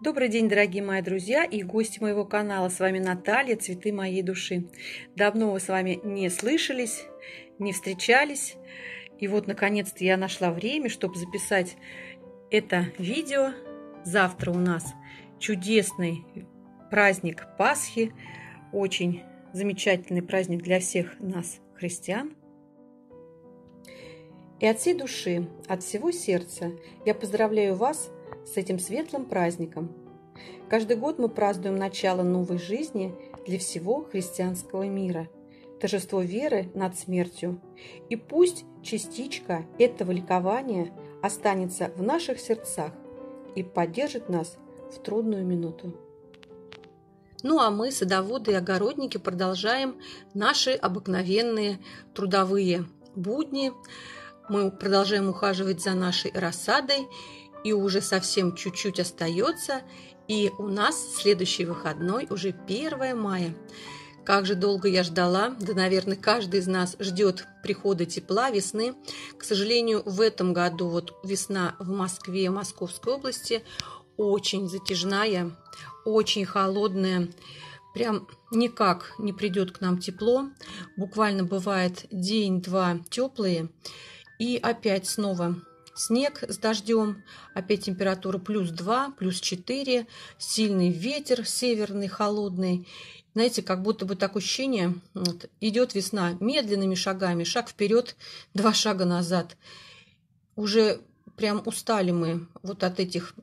Добрый день, дорогие мои друзья и гости моего канала. С вами Наталья, цветы моей души. Давно мы с вами не слышались, не встречались. И вот, наконец-то, я нашла время, чтобы записать это видео. Завтра у нас чудесный праздник Пасхи. Очень замечательный праздник для всех нас, христиан. И от всей души, от всего сердца я поздравляю вас с этим светлым праздником. Каждый год мы празднуем начало новой жизни для всего христианского мира, торжество веры над смертью. И пусть частичка этого ликования останется в наших сердцах и поддержит нас в трудную минуту. Ну а мы, садоводы и огородники, продолжаем наши обыкновенные трудовые будни. Мы продолжаем ухаживать за нашей рассадой, и уже совсем чуть-чуть остается, и у нас следующий выходной уже 1 мая. Как же долго я ждала, да, наверное, каждый из нас ждет прихода тепла, весны. К сожалению, в этом году вот весна в Москве, Московской области очень затяжная, очень холодная. Прям никак не придет к нам тепло. Буквально бывает день-два теплые. И опять снова снег с дождем, опять температура +2, +4, сильный ветер северный, холодный. Знаете, как будто бы такое ощущение, вот, идет весна медленными шагами, шаг вперед, 2 шага назад. Уже прям устали мы вот от этих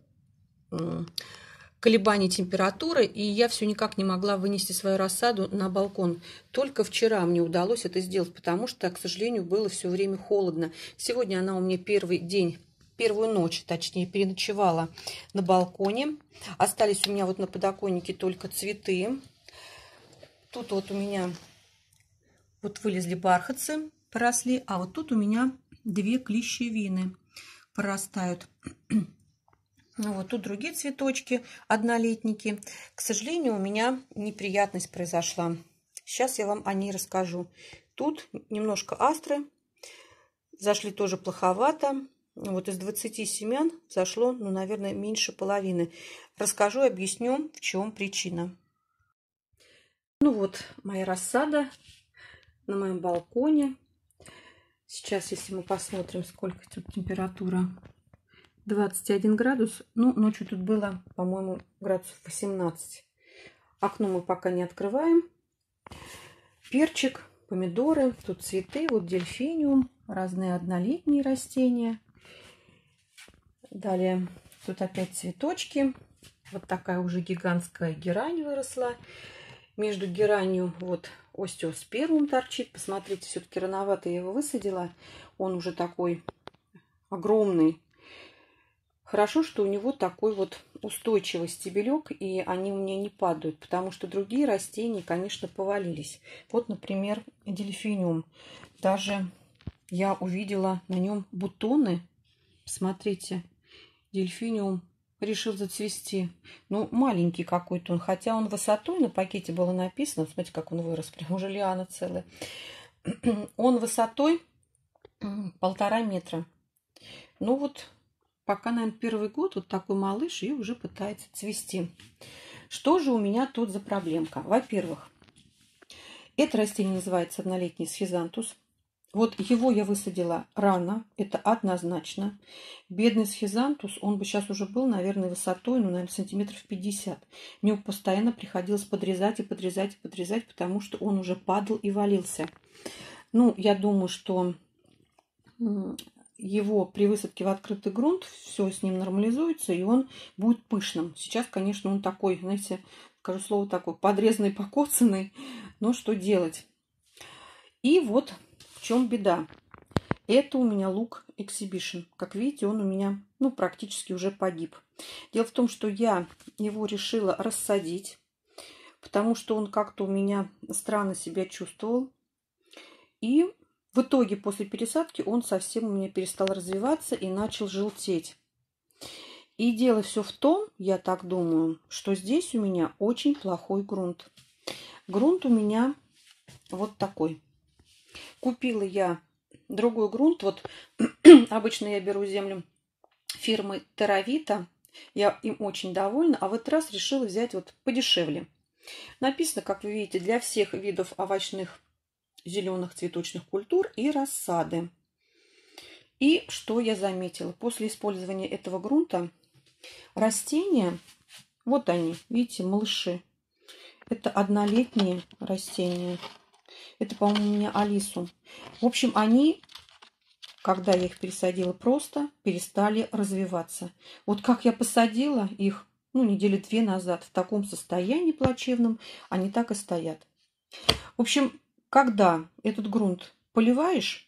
колебаний температуры, и я все никак не могла вынести свою рассаду на балкон. Только вчера мне удалось это сделать, потому что, к сожалению, было все время холодно. Сегодня она у меня первую ночь, точнее, переночевала на балконе. Остались у меня вот на подоконнике только цветы. Тут вот у меня вот вылезли бархатцы, поросли, а вот тут у меня 2 клещевины прорастают. Ну вот тут другие цветочки, однолетники. К сожалению, у меня неприятность произошла. Сейчас я вам о ней расскажу. Тут немножко астры. Зашли тоже плоховато. Вот из 20 семян зашло, ну, наверное, меньше половины. Расскажу и объясню, в чем причина. Ну вот моя рассада на моем балконе. Сейчас, если мы посмотрим, сколько тут температура. 21 градус, ну, ночью тут было, по-моему, градусов 18. Окно мы пока не открываем. Перчик, помидоры, тут цветы, вот дельфиниум, разные однолетние растения. Далее тут опять цветочки. Вот такая уже гигантская герань выросла. Между геранью вот остеоспермум торчит. Посмотрите, все-таки рановато я его высадила. Он уже такой огромный. Хорошо, что у него такой вот устойчивый стебелек, и они у меня не падают, потому что другие растения, конечно, повалились. Вот, например, дельфиниум. Даже я увидела на нем бутоны. Смотрите, дельфиниум решил зацвести. Ну, маленький какой-то он, хотя он высотой, на пакете было написано, смотрите, как он вырос, прям уже лиана целая. Он высотой 1,5 метра. Ну вот... Пока, наверное, первый год вот такой малыш и уже пытается цвести. Что же у меня тут за проблемка? Во-первых, это растение называется однолетний схизантус. Вот его я высадила рано, это однозначно. Бедный схизантус, он бы сейчас уже был, наверное, высотой, ну, наверное, сантиметров 50. Мне постоянно приходилось подрезать и подрезать и подрезать, потому что он уже падал и валился. Ну, я думаю, что... его при высадке в открытый грунт все с ним нормализуется, и он будет пышным. Сейчас, конечно, он такой, знаете, скажу слово такое, подрезанный, покоцанный, но что делать? И вот в чем беда. Это у меня лук Exhibition. Как видите, он у меня, ну, практически уже погиб. Дело в том, что я его решила рассадить, потому что он как-то у меня странно себя чувствовал. И в итоге, после пересадки, он совсем у меня перестал развиваться и начал желтеть. И дело все в том, я так думаю, что здесь у меня очень плохой грунт. Грунт у меня вот такой. Купила я другой грунт. Вот обычно я беру землю фирмы Terravita. Я им очень довольна, а в этот раз решила взять вот подешевле. Написано, как вы видите, для всех видов овощных зеленых цветочных культур и рассады. И что я заметила? После использования этого грунта растения, вот они, видите, малыши. Это однолетние растения. Это, по-моему, у меня Алису. В общем, они, когда я их пересадила, просто перестали развиваться. Вот как я посадила их, ну, недели 2 назад, в таком состоянии плачевном, они так и стоят. В общем, когда этот грунт поливаешь,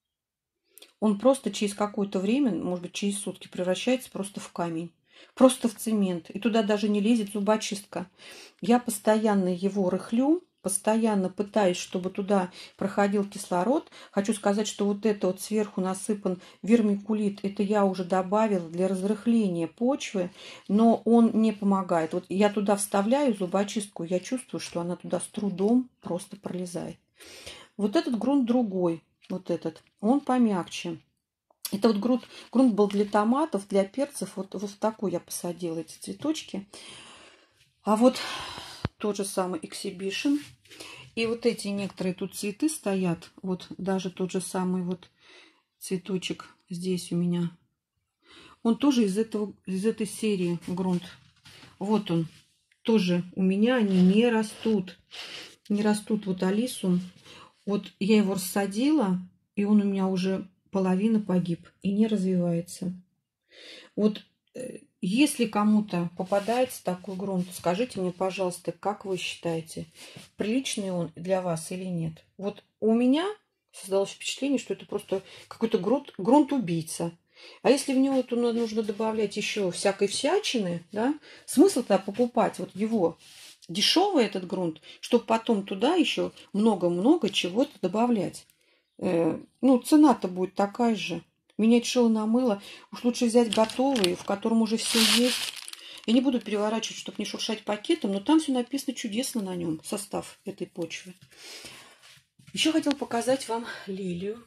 он просто через какое-то время, может быть, через сутки превращается просто в камень. Просто в цемент. И туда даже не лезет зубочистка. Я постоянно его рыхлю, постоянно пытаюсь, чтобы туда проходил кислород. Хочу сказать, что вот это вот сверху насыпан вермикулит. Это я уже добавила для разрыхления почвы, но он не помогает. Вот я туда вставляю зубочистку, я чувствую, что она туда с трудом просто пролезает. Вот этот грунт другой. Вот этот. Он помягче. Это вот грунт был для томатов, для перцев. Вот в такой я посадила эти цветочки. А вот тот же самый Exhibition. И вот эти некоторые тут цветы стоят. Вот даже тот же самый вот цветочек здесь у меня. Он тоже из этой серии грунт. Вот он. Тоже у меня они не растут. Не растут вот Алису. Вот я его рассадила, и он у меня уже половина погиб и не развивается. Вот если кому-то попадается такой грунт, скажите мне, пожалуйста, как вы считаете, приличный он для вас или нет? Вот у меня создалось впечатление, что это просто какой-то грунт-убийца. А если в него туда нужно добавлять еще всякой всячины, да, смысл-то покупать вот его дешевый этот грунт, чтобы потом туда еще много-много чего-то добавлять. Ну, цена-то будет такая же. Менять шило на мыло. Уж лучше взять готовый, в котором уже все есть. Я не буду переворачивать, чтобы не шуршать пакетом, но там все написано чудесно на нем, состав этой почвы. Еще хотела показать вам лилию.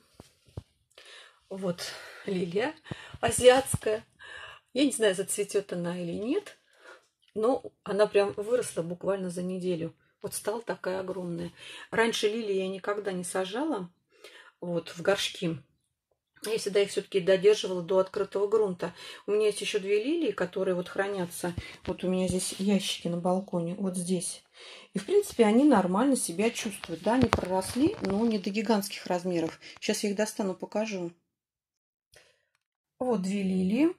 Вот лилия азиатская. Я не знаю, зацветет она или нет, но она прям выросла буквально за неделю. Вот стала такая огромная. Раньше лилии я никогда не сажала вот в горшки. Я всегда их все-таки додерживала до открытого грунта. У меня есть еще 2 лилии, которые вот хранятся. Вот у меня здесь ящики на балконе, вот здесь. И, в принципе, они нормально себя чувствуют. Да, они проросли, но не до гигантских размеров. Сейчас я их достану, покажу. Вот 2 лилии.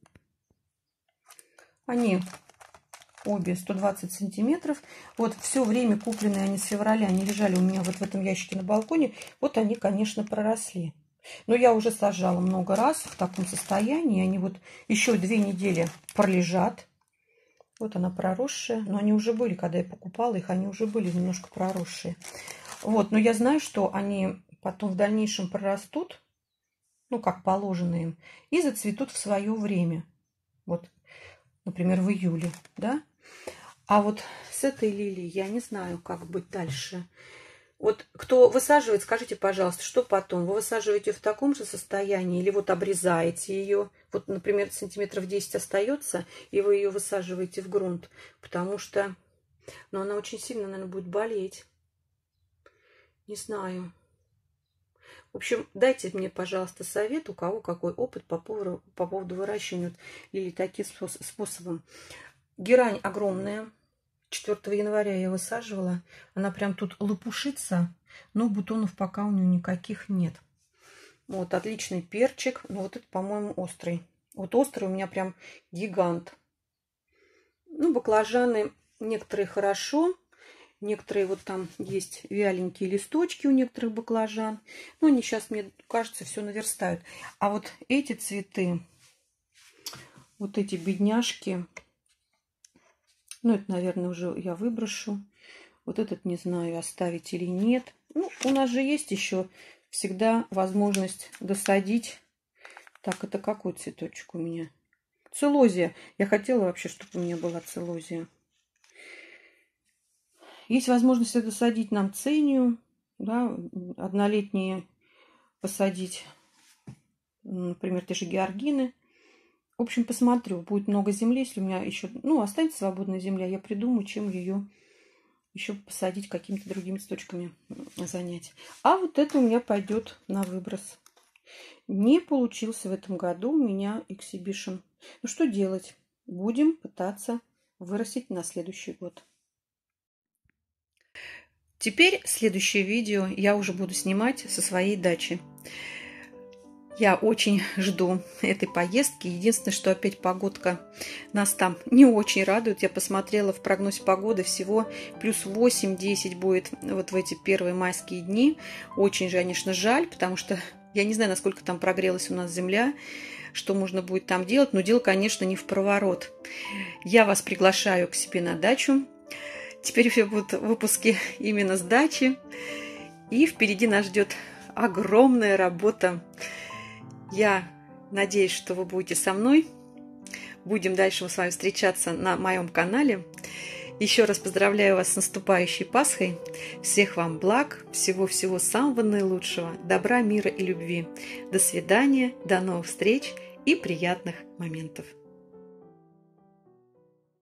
Они обе 120 сантиметров. Вот все время купленные они с февраля, они лежали у меня вот в этом ящике на балконе. Вот они, конечно, проросли. Но я уже сажала много раз в таком состоянии. Они вот еще 2 недели пролежат. Вот она проросшая. Но они уже были, когда я покупала их, они уже были немножко проросшие. Вот, но я знаю, что они потом в дальнейшем прорастут, ну, как положено им, и зацветут в свое время. Вот, например, в июле, да? А вот с этой лилией я не знаю, как быть дальше. Вот кто высаживает, скажите, пожалуйста, что потом? Вы высаживаете в таком же состоянии или вот обрезаете ее? Вот, например, сантиметров 10 остается, и вы ее высаживаете в грунт, потому что, ну, она очень сильно, наверное, будет болеть. Не знаю. В общем, дайте мне, пожалуйста, совет, у кого какой опыт по поводу выращивания лилий таким способом. Герань огромная. 4 января я высаживала. Она прям тут лопушится, но бутонов пока у нее никаких нет. Вот, отличный перчик. Но вот это, по-моему, острый. Вот острый у меня прям гигант. Ну, баклажаны некоторые хорошо. Некоторые вот там есть вяленькие листочки у некоторых баклажан. Но они сейчас, мне кажется, все наверстают. А вот эти цветы, вот эти бедняжки, ну, это, наверное, уже я выброшу. Вот этот не знаю, оставить или нет. Ну, у нас же есть еще всегда возможность досадить. Так, это какой цветочек у меня? Целозия. Я хотела вообще, чтобы у меня была целозия. Есть возможность досадить нам цинию, да, однолетние посадить, например, те же георгины. В общем, посмотрю. Будет много земли, если у меня еще, останется свободная земля, я придумаю, чем ее еще посадить, какими-то другими цветочками занять. А вот это у меня пойдет на выброс. Не получился в этом году у меня эксибишн. Ну что делать? Будем пытаться вырастить на следующий год. Теперь следующее видео я уже буду снимать со своей дачи. Я очень жду этой поездки. Единственное, что опять погодка нас там не очень радует. Я посмотрела в прогнозе погоды, всего плюс 8-10 будет вот в эти первые майские дни. Очень, конечно, жаль, потому что я не знаю, насколько там прогрелась у нас земля, что можно будет там делать. Но дело, конечно, не в проворот. Я вас приглашаю к себе на дачу. Теперь все будут выпуски именно с дачи. И впереди нас ждет огромная работа. Я надеюсь, что вы будете со мной. Будем дальше с вами встречаться на моем канале. Еще раз поздравляю вас с наступающей Пасхой. Всех вам благ, всего-всего самого наилучшего, добра, мира и любви. До свидания, до новых встреч и приятных моментов.